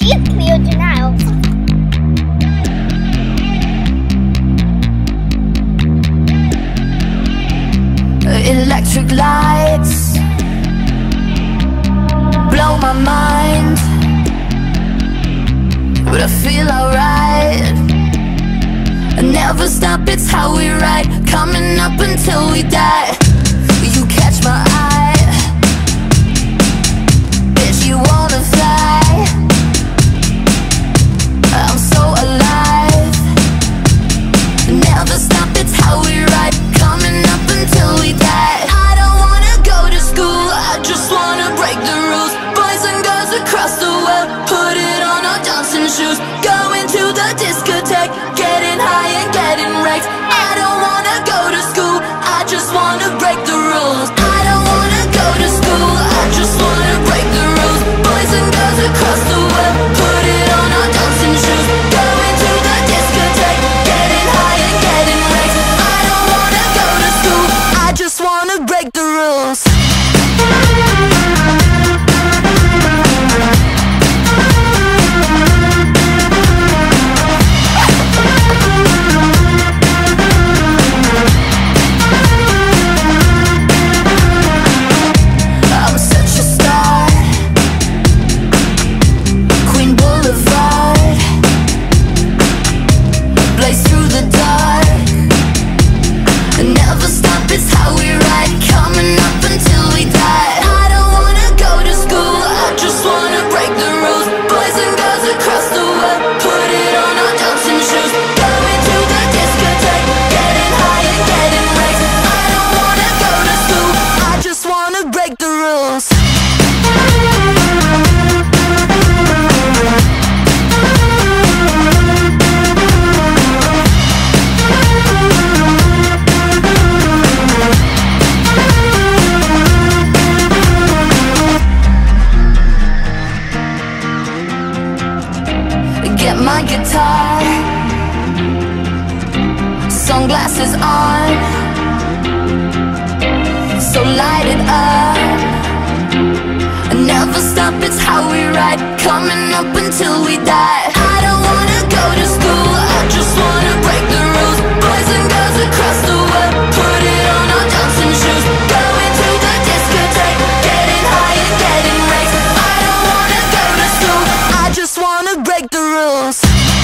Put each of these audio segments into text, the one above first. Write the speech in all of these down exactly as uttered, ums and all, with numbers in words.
She's Cleo Denial. Electric lights blow my mind, but I feel alright. I never stop, it's how we ride, coming up until we die. You catch my eye, bitch, you wanna fly. I'm so alive. Never stop, it's how we ride, coming up until we die. I don't wanna go to school, I just wanna break the rules. Boys and girls across the world, put it on our dancing shoes. Going to the discotheque, getting high and getting wrecked. I don't wanna go to school, I just wanna break the rules. I don't wanna go to school, I just wanna break the rules. Boys and girls across the world, put it on our dancing shoes. Going to the discotheque, getting high and getting wrecked. I don't wanna go to school, I just wanna break the rules. Get my guitar, sunglasses on, so light it up. Never stop, it's how we ride, coming up until we die. I don't wanna go to school, I just wanna break the rules. Boys and girls across the world, put it on our dancing shoes. Going to the discotheque, getting high and getting wrecked. I don't wanna go to school, I just wanna break the rules.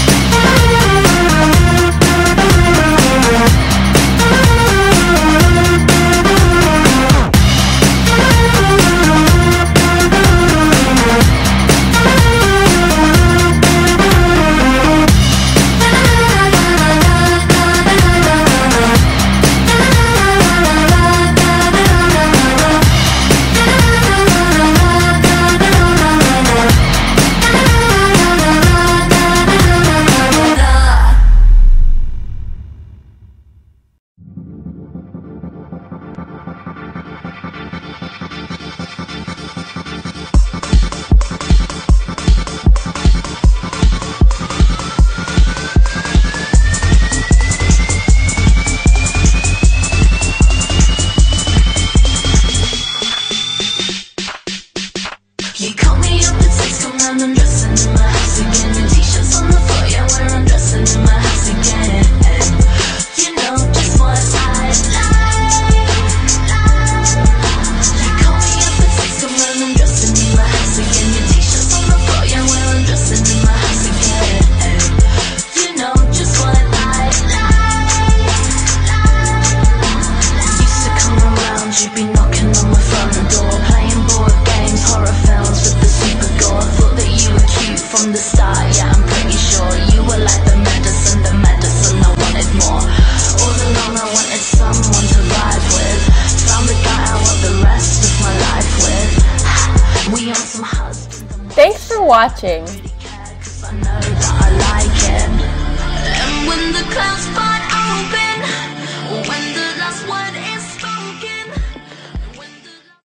Thanks for watching. And when the clouds